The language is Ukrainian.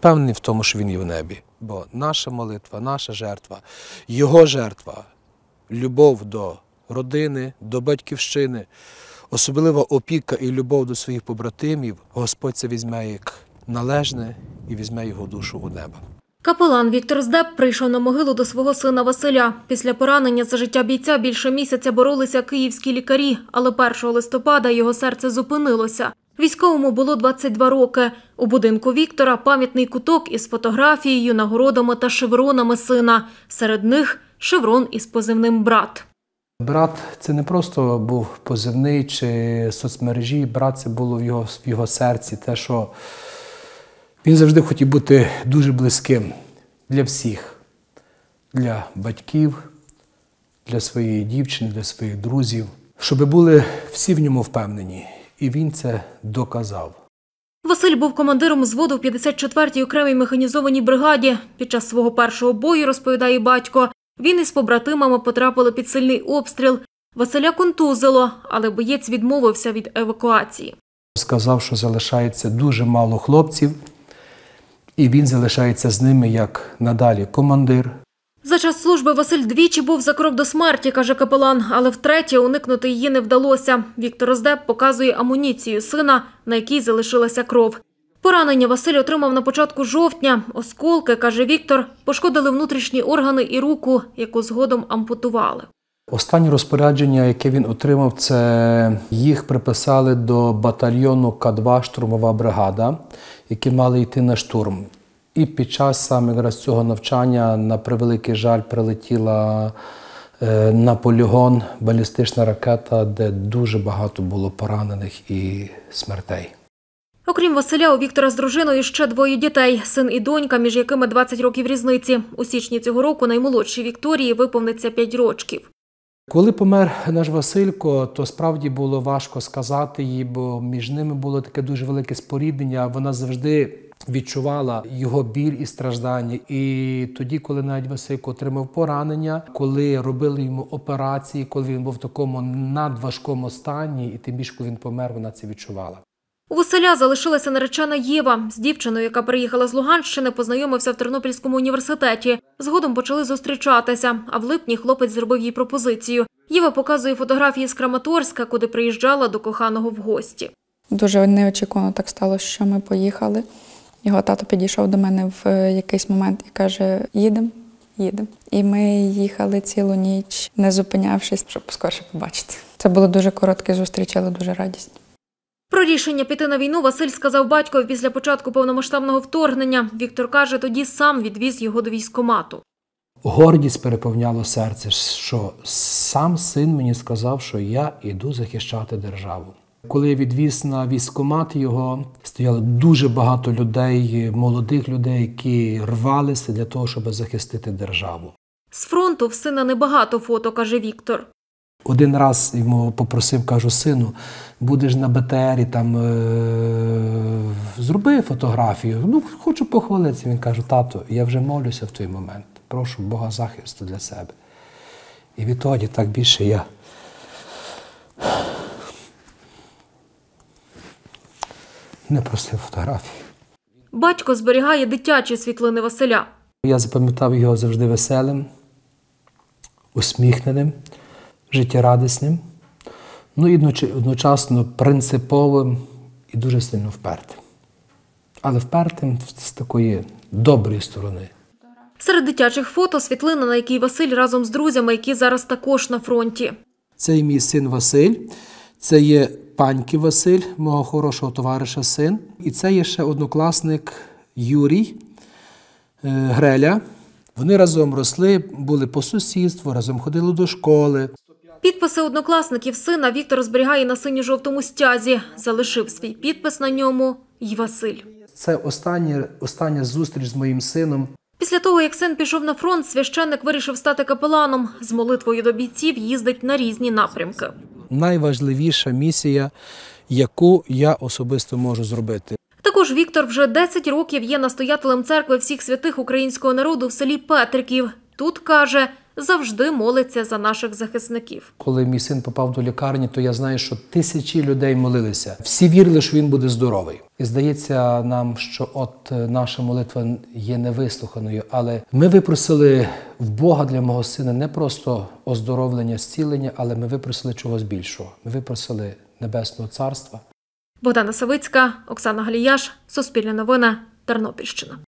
впевнений в тому, що він є в небі. Бо наша молитва, наша жертва, його жертва, любов до родини, до батьківщини, особлива опіка і любов до своїх побратимів, Господь це візьме як належне і візьме його душу у небо. Капелан Віктор Здеб прийшов на могилу до свого сина Василя. Після поранення за життя бійця більше місяця боролися київські лікарі, але 1 листопада його серце зупинилося. Військовому було 22 роки. У будинку Віктора пам'ятний куток із фотографією, нагородами та шевронами сина. Серед них шеврон із позивним «Брат». Брат – це не просто був позивний чи соцмережі, брат – це було в його серці. Те, що він завжди хотів бути дуже близьким для всіх. Для батьків, для своєї дівчини, для своїх друзів. Щоб були всі в ньому впевнені. І він це доказав. Василь був командиром взводу в 54-й окремій механізованій бригаді. Під час свого першого бою, розповідає батько, він із побратимами потрапили під сильний обстріл. Василя контузило, але боєць відмовився від евакуації. Сказав, що залишається дуже мало хлопців, і він залишається з ними як надалі командир. За час служби Василь двічі був за крок до смерті, каже капелан, але втретє уникнути її не вдалося. Віктор Здеб показує амуніцію сина, на якій залишилася кров. Поранення Василь отримав на початку жовтня. Осколки, каже Віктор, пошкодили внутрішні органи і руку, яку згодом ампутували. Останнє розпорядження, яке він отримав, це їх приписали до батальйону К2 штурмова бригада, які мали йти на штурм. І під час саме якраз цього навчання, на превеликий жаль, прилетіла на полігон балістична ракета, де дуже багато було поранених і смертей. Окрім Василя, у Віктора з дружиною ще 2 дітей – син і донька, між якими 20 років різниці. У січні цього року наймолодшій Вікторії виповниться 5 років. Коли помер наш Василько, то справді було важко сказати їй, бо між ними було таке дуже велике споріднення. Вона завжди відчувала його біль і страждання. І тоді, коли навіть Василько отримав поранення, коли робили йому операції, коли він був в такому надважкому стані, і тим більше, коли він помер, вона це відчувала. У Василя залишилася наречена Єва. З дівчиною, яка приїхала з Луганщини, познайомився в Тернопільському університеті. Згодом почали зустрічатися, а в липні хлопець зробив їй пропозицію. Єва показує фотографії з Краматорська, куди приїжджала до коханого в гості. Дуже неочікувано так сталося, що ми поїхали. Його тато підійшов до мене в якийсь момент і каже: їдемо. І ми їхали цілу ніч, не зупинявшись, щоб скорше побачити. Це було дуже короткі зустрічі, але дуже радісні. Про рішення піти на війну Василь сказав батькові після початку повномасштабного вторгнення. Віктор каже, тоді сам відвіз його до військкомату. Гордість переповняло серце, що сам син мені сказав, що я йду захищати державу. Коли я відвіз на військкомат його, стояло дуже багато людей, молодих людей, які рвалися для того, щоб захистити державу. З фронту в сина небагато фото, каже Віктор. Один раз йому попросив, кажу: сину, будеш на БТРі, там, зроби фотографію. Хочу похвалитися. Він каже: тато, я вже молюся в той момент. Прошу Бога захисту для себе. І відтоді так більше я не просив фотографії. Батько зберігає дитячі світлини Василя. Я запам'ятав його завжди веселим, усміхненим, життєрадісним, і одночасно принциповим і дуже сильно впертим. Але впертим з такої доброї сторони. Серед дитячих фото світлина, на якій Василь разом з друзями, які зараз також на фронті. Це і мій син Василь, це є паньки Василь, мого хорошого товариша син. І це є ще однокласник Юрій Греля. Вони разом росли, були по сусідству, разом ходили до школи. Підписи однокласників сина Віктор зберігає на синьо-жовтому стязі. Залишив свій підпис на ньому й Василь. Це остання зустріч з моїм сином. Після того, як син пішов на фронт, священник вирішив стати капеланом. З молитвою до бійців їздить на різні напрямки. Найважливіша місія, яку я особисто можу зробити. Також Віктор вже 10 років є настоятелем церкви всіх святих українського народу в селі Петриків. Тут, каже, завжди молиться за наших захисників. Коли мій син попав до лікарні, то я знаю, що тисячі людей молилися. Всі вірили, що він буде здоровий. І здається нам, що от наша молитва є невислуханою, але ми випросили в Бога для мого сина не просто оздоровлення, зцілення, але ми випросили чогось більшого. Ми випросили Небесного Царства. Богдана Савицька, Оксана Галіяш, Суспільне новини, Тернопільщина.